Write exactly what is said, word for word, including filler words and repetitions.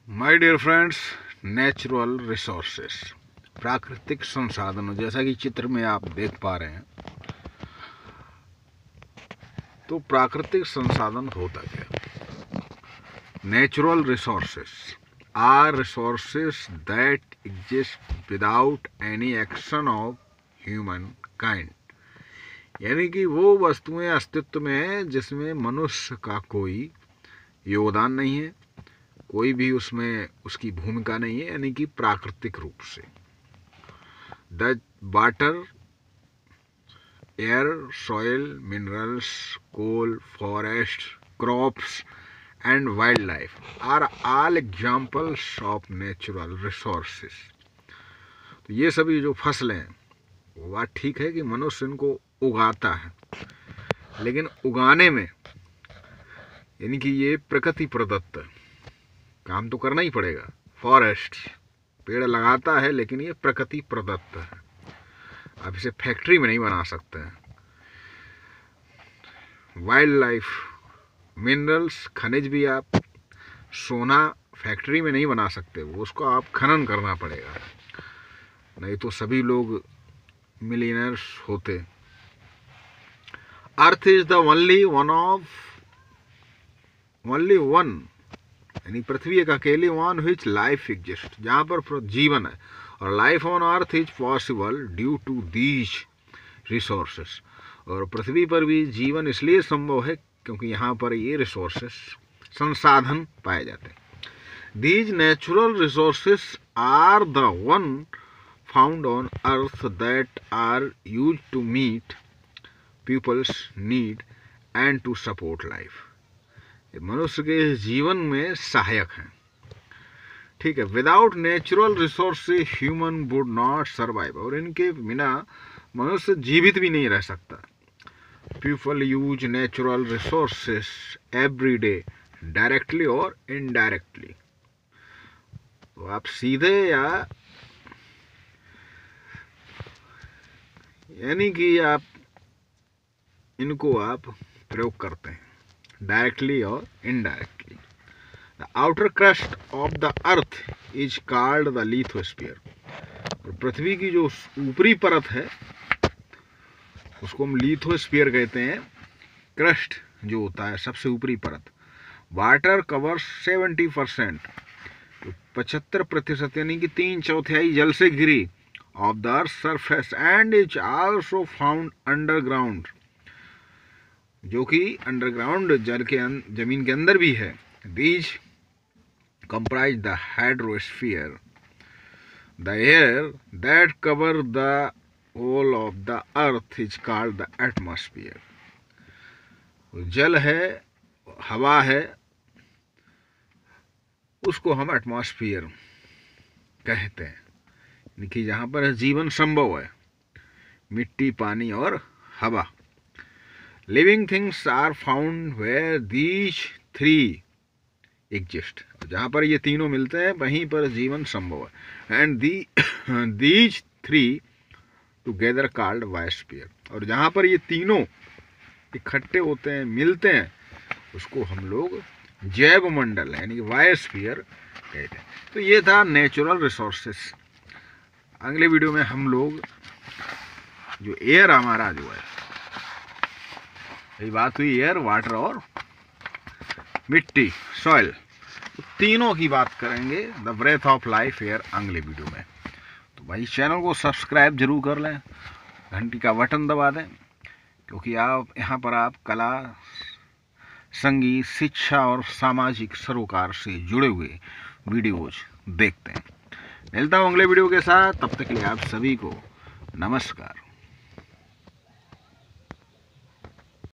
My dear friends, natural resources, प्राकृतिक संसाधनों, जैसा कि चित्र में आप देख पा रहे हैं। तो प्राकृतिक संसाधन होता क्या? Natural resources are resources that exist without any action of humankind, यानी कि वो वस्तुएं अस्तित्व में हैं जिसमें मनुष्य का कोई योगदान नहीं है, कोई भी उसमें उसकी भूमिका नहीं है, यानी कि प्राकृतिक रूप से। The water, air, soil, minerals, coal, forest, crops and wildlife are all examples of natural resources. तो ये सभी जो फसलें हैं, वो बात ठीक है कि मनुष्य इनको उगाता है, लेकिन उगाने में यानी कि ये प्रकृति प्रदत्त काम तो करना ही पड़ेगा। फॉरेस्ट पेड़ लगाता है, लेकिन ये प्रकृति प्रदत्त है, आप इसे फैक्ट्री में नहीं बना सकते हैं। वाइल्ड लाइफ, मिनरल्स, खनिज भी आप सोना फैक्ट्री में नहीं बना सकते, वो उसको आप खनन करना पड़ेगा, नहीं तो सभी लोग मिलियनर्स होते। Earth is the only one of only one यानी पृथ्वी एक अकेली ऑन विच लाइफ एग्जिस्ट, जहाँ पर जीवन है, और life on Earth is possible due to these resources. और पृथ्वी पर भी जीवन इसलिए संभव है क्योंकि यहाँ पर ये रिसोर्सेस, संसाधन पाए जाते हैं। These natural resources are the one found on Earth that are use to meet people's need and to support life. मनुष्य के जीवन में सहायक हैं, ठीक है। Without natural resources human would not survive, और इनके बिना मनुष्य जीवित भी नहीं रह सकता। People use natural resources every day, directly और इनडायरेक्टली। तो आप सीधे या यानी कि आप इनको आप प्रयोग करते हैं, डायरेक्टली और indirectly. The outer crust of the Earth is called the lithosphere. पृथ्वी की जो ऊपरी परत है उसको हम लिथोस्फीयर कहते हैं। क्रस्ट जो होता है, सबसे ऊपरी परत। वाटर कवर्स सेवेंटी परसेंट, पचहत्तर प्रतिशत यानी कि तीन चौथाई जल से घिरी, of the Earth surface and is also found underground, जो कि अंडरग्राउंड जल के जमीन के अंदर भी है। These comprise the hydrosphere, the air that cover the whole of the Earth is called the atmosphere. जल है, हवा है, उसको हम एटमॉस्फेयर कहते हैं, यानी कि जहाँ पर जीवन संभव है, मिट्टी, पानी और हवा। Living things are found where these three exist, जहाँ पर ये तीनों मिलते हैं वहीं पर जीवन संभव है। And the these three together called biosphere, और जहाँ पर ये तीनों इकट्ठे होते हैं, मिलते हैं, उसको हम लोग जैव मंडल यानी कि बायोस्फीयर कहते हैं। तो ये था नेचुरल रिसोर्सेस। अगले वीडियो में हम लोग जो एयर हमारा जो है, ये बात हुई एयर, वाटर और मिट्टी, सॉइल, तो तीनों की बात करेंगे, the breath of life air, अगले वीडियो में। तो भाई चैनल को सब्सक्राइब जरूर कर लें, घंटी का बटन दबा दें, क्योंकि आप यहाँ पर आप कला, संगीत, शिक्षा और सामाजिक सरोकार से जुड़े हुए वीडियोज देखते हैं। मिलता हूँ अगले वीडियो के साथ, तब तक के लिए आप सभी को नमस्कार।